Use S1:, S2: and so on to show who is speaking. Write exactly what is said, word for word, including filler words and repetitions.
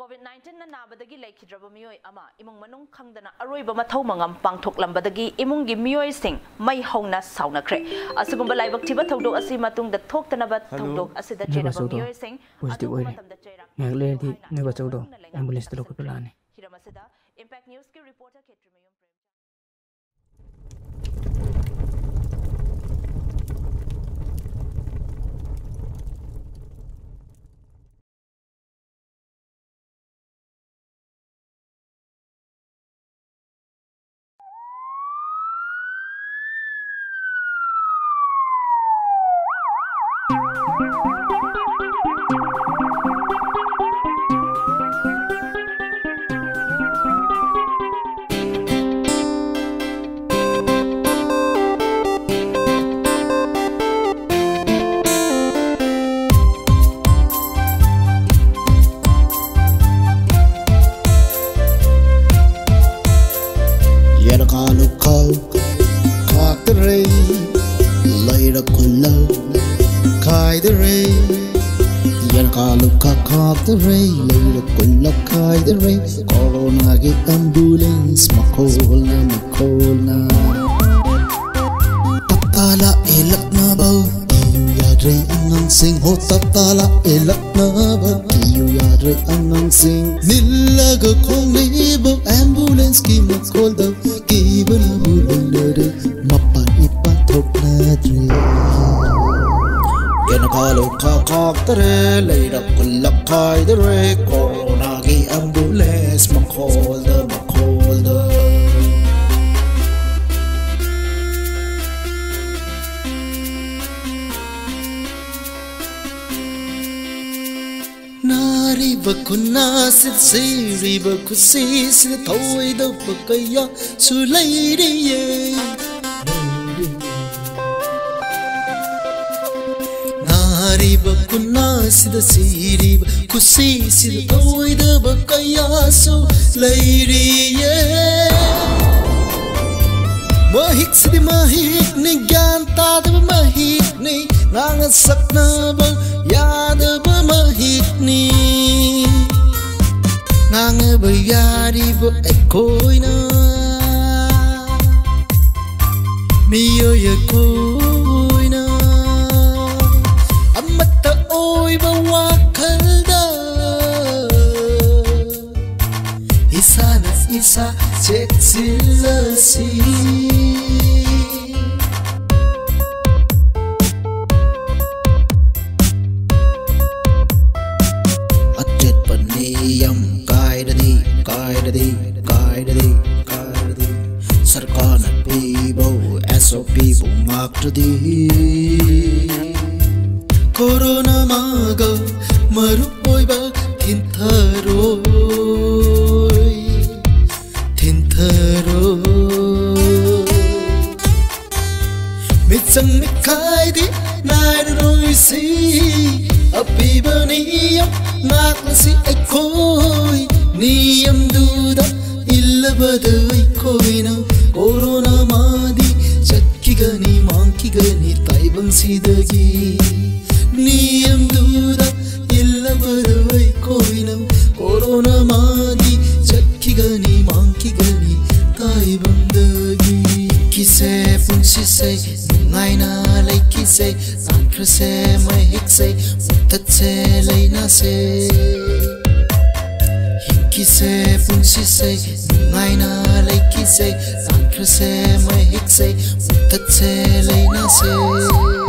S1: COVID nineteen na nabadagi laikhidraba miyoi ama imong manung khangdana aroiba mathau mangam pangthoklambadagi imungi miyoi sing mai hauna saunakre asugumba laibak thiba thodok asi matung da thoktanaba thodok asida jenaba miyoi sing
S2: positive oire ngagle di ne bachawdo ambulance tlo ko lane
S1: hiramasida impact news ki reporter Ketrimayum
S3: the rain, later pull up kai the rain. Corona get ambulance, makola makola. Tatala elak na ba? Iyu yadre angang sing. Ho tatala elak na ba? Iyu yadre angang sing. Nilaga kong libo ambulance ki makol daw. Kiba na bulan lada, mapa ipa thok na dre. Yan kalo kakak tere, later pull up kai the rain. Corona get ambulance, makola makola. Riba kuna sit si riba kusi sit thoi da pakaya sulai riye na riba kuna sit si riba kusi sit thoi da pakaya sulai riye mahik sidi mahik ni ganta da mahik ni nang sakna ba yad ba mahik ni nang bayari ba ekoi na miyo ya koi na amata oi ba wakal da isa na isa check silasi Sarkar na pibo S O P bo makradi Corona maga marupoi ba thintaroi thintaroi mitsang mikai di nairoi si apiba niyam naklasi ekoi niyam duda illabadai koina Corona madi chakki gani manki gani taibang sidagi niyam duda illabadai koina Corona madi chakki gani manki gani taibang dagi kise punsi say ngaina lai kise ankra se mai hik say mutat se lai na se kise punsi say ngaina lai kise ankra se mai hik say mutat se lai na se